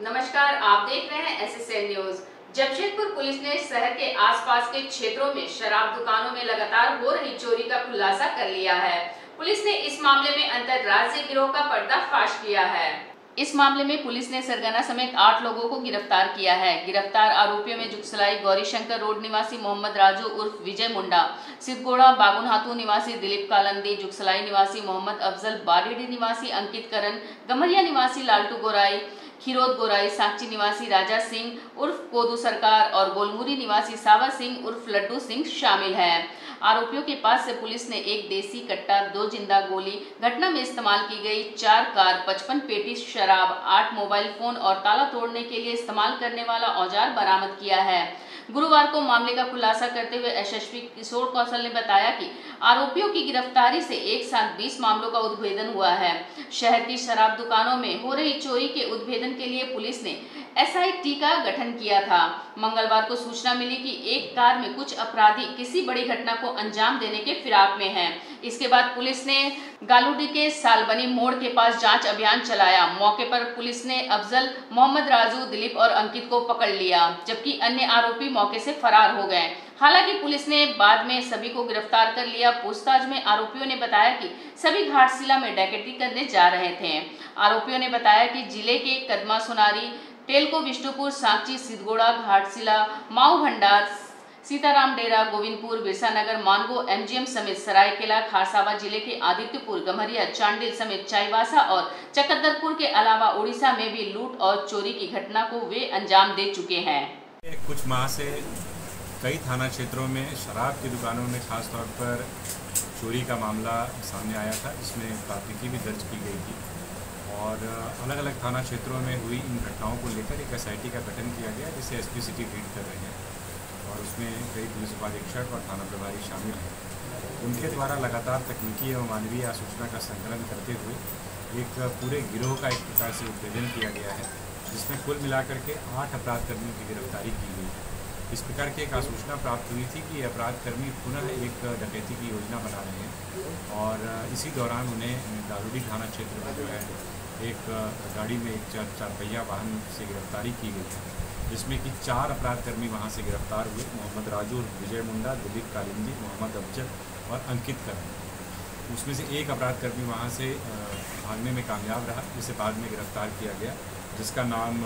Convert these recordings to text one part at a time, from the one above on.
नमस्कार, आप देख रहे हैं एसएसएन न्यूज। जमशेदपुर पुलिस ने शहर के आसपास के क्षेत्रों में शराब दुकानों में लगातार हो रही चोरी का खुलासा कर लिया है। पुलिस ने इस मामले में अंतरराज्यीय गिरोह का पर्दाफाश किया है। इस मामले में पुलिस ने सरगना समेत 8 लोगों को गिरफ्तार किया है। गिरफ्तार आरोपियों में जुगसलाई गौरीशंकर रोड निवासी मोहम्मद राजू उर्फ विजय मुंडा, सिद्धगोड़ा बागुनहातू निवासी दिलीप कालंदी, जुगसलाई निवासी मोहम्मद अफजल, बारीडी निवासी अंकित करण, गमरिया निवासी लालटू गोराई, खीरोद गोराई, साक्षी निवासी राजा सिंह उर्फ कोदू सरकार और गोलमुरी निवासी सावा सिंह उर्फ लड्डू सिंह शामिल हैं। आरोपियों के पास से पुलिस ने एक देसी कट्टा, 2 जिंदा गोली, घटना में इस्तेमाल की गई 4 कार, 55 पेटी शराब, 8 मोबाइल फोन और ताला तोड़ने के लिए इस्तेमाल करने वाला औजार बरामद किया है। गुरुवार को मामले का खुलासा करते हुए एसएसपी किशोर कौशल ने बताया कि आरोपियों की गिरफ्तारी से एक साथ 20 मामलों का उद्भेदन हुआ है। शहर की शराब दुकानों में हो रही चोरी के उद्भेदन के लिए पुलिस ने एसआईटी का गठन किया था। मंगलवार को सूचना मिली कि एक कार में कुछ अपराधी किसी बड़ी घटना को अंजाम देने के फिराक में हैं। इसके बाद पुलिस ने गालूडी के सालबनी मोड़ के पास जांच अभियान चलाया। मौके पर पुलिस ने अफजल, मोहम्मद राजू, दिलीप और अंकित को पकड़ लिया, जबकि अन्य आरोपी मौके से फरार हो गए। हालांकि पुलिस ने बाद में सभी को गिरफ्तार कर लिया। पूछताछ में आरोपियों ने बताया कि सभी घाटशिला में डकैती करने जा रहे थे। आरोपियों ने बताया कि जिले के कदमा सोनारी, टेलको विष्णुपुर, सांची, सिद्धगोड़ा, घाटशिला, माऊ भंडार, सीताराम डेरा, गोविंदपुर, बिरसा नगर, मानगो, एमजीएम समेत सरायकेला, खारसावा जिले के आदित्यपुर, गम्हरिया, चांडिल समेत चाईबासा और चकद्दरपुर के अलावा उड़ीसा में भी लूट और चोरी की घटना को वे अंजाम दे चुके हैं। कुछ माह से कई थाना क्षेत्रों में शराब की दुकानों में खास तौर पर चोरी का मामला सामने आया था, जिसमें प्राथमिकी भी दर्ज की गई थी और अलग अलग थाना क्षेत्रों में हुई इन घटनाओं को लेकर एक एसआईटी का गठन किया गया, जिसे एसपी सिटी लीड कर रहे हैं और उसमें कई पुलिस उपाधीक्षक और थाना प्रभारी शामिल हैं। उनके द्वारा लगातार तकनीकी एवं मानवीय सूचना का संकलन करते हुए एक पूरे गिरोह का एक प्रकार से उद्भेदन किया गया है, जिसमें कुल मिलाकर के 8 अपराधकर्मियों की गिरफ्तारी की गई है। इस प्रकार की एक आसूचना प्राप्त हुई थी कि अपराधकर्मी पुनः एक डकैती की योजना बना रहे हैं और इसी दौरान उन्हें दारूडी थाना क्षेत्र में जो है एक गाड़ी में एक 4 पहिया वाहन से गिरफ्तारी की गई है, जिसमें कि 4 अपराधकर्मी वहां से गिरफ्तार हुए। मोहम्मद राजू, विजय मुंडा, दिलीप कालिंदी, मोहम्मद अफजल और अंकित करण। उसमें से एक अपराधकर्मी वहां से भागने में कामयाब रहा, जिसे बाद में गिरफ्तार किया गया, जिसका नाम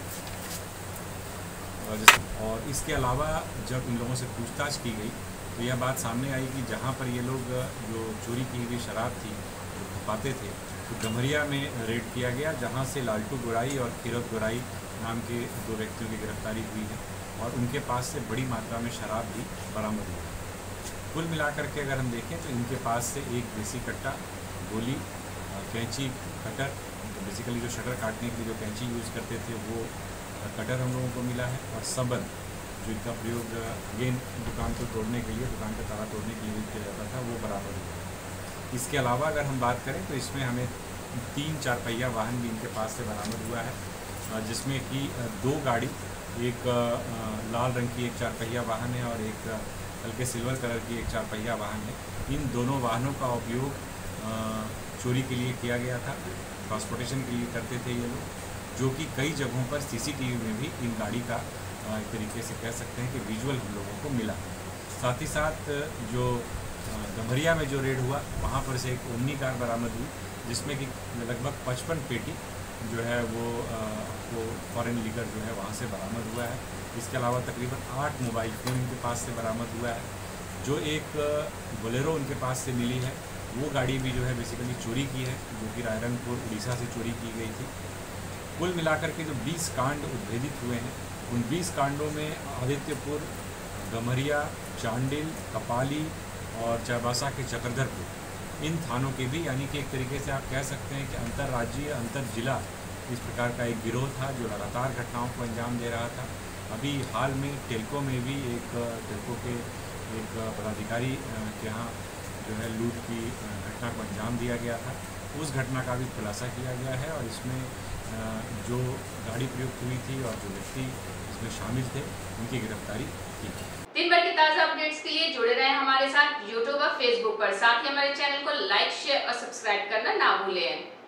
और इसके अलावा जब इन लोगों से पूछताछ की गई तो यह बात सामने आई कि जहां पर ये लोग जो चोरी की हुई शराब थी जो खपाते थे, तो गम्हरिया में रेड किया गया, जहां से लालटू गोराई और खीरोद गोराई नाम के 2 व्यक्तियों की गिरफ्तारी हुई है और उनके पास से बड़ी मात्रा में शराब भी बरामद हुई है। कुल मिलाकर के अगर हम देखें तो इनके पास से एक देसी कट्टा, गोली, कैंची, कटर, तो बेसिकली जो शटर काटने के लिए जो कैंची यूज़ करते थे वो कटर हम लोगों को मिला है और सबल, जो इनका प्रयोग अगेन दुकान को तोड़ने के लिए, दुकान का ताला तोड़ने के लिए यूज किया जाता था, वो बरामद हुआ। इसके अलावा अगर हम बात करें तो इसमें हमें 3-4 पहिया वाहन भी इनके पास से बरामद हुआ है, जिसमें कि 2 गाड़ी, एक लाल रंग की एक 4 पहिया वाहन है और एक हल्के सिल्वर कलर की एक 4 पहिया वाहन है। इन दोनों वाहनों का उपयोग चोरी के लिए किया गया था, ट्रांसपोर्टेशन के लिए करते थे ये लोग, जो कि कई जगहों पर सीसीटीवी में भी इन गाड़ी का एक तरीके से कह सकते हैं कि विजुअल हम लोगों को मिला। साथ ही साथ जो गम्हरिया में जो रेड हुआ वहाँ पर से एक ओमनी कार बरामद हुई, जिसमें कि लगभग 55 पेटी जो है वो फॉरेन लीकर जो है वहाँ से बरामद हुआ है। इसके अलावा तकरीबन 8 मोबाइल फ़ोन इनके पास से बरामद हुआ है। जो एक बोलेरो उनके पास से मिली है वो गाड़ी भी जो है बेसिकली चोरी की है, जो कि रायरंगपुर उड़ीसा से चोरी की गई थी। कुल मिलाकर के जो 20 कांड उद्भेदित हुए हैं, उन 20 कांडों में आदित्यपुर, गम्हरिया, चांडिल, कपाली और चाईबासा के चकद्दरपुर, इन थानों के भी, यानी कि एक तरीके से आप कह सकते हैं कि अंतर्राज्यीय, अंतर जिला इस प्रकार का एक गिरोह था जो लगातार घटनाओं को अंजाम दे रहा था। अभी हाल में टेलको में भी टेलको के एक पदाधिकारी के यहाँ जो है लूट की घटना को अंजाम दिया गया था, उस घटना का भी खुलासा किया गया है और इसमें जो गाड़ी प्रयुक्त हुई थी और जो व्यक्ति इसमें शामिल थे उनकी गिरफ्तारी की। दिन भर की ताजा अपडेट्स के लिए जुड़े रहें हमारे साथ यूट्यूब और फेसबुक पर। साथ ही हमारे चैनल को लाइक, शेयर और सब्सक्राइब करना ना भूलें।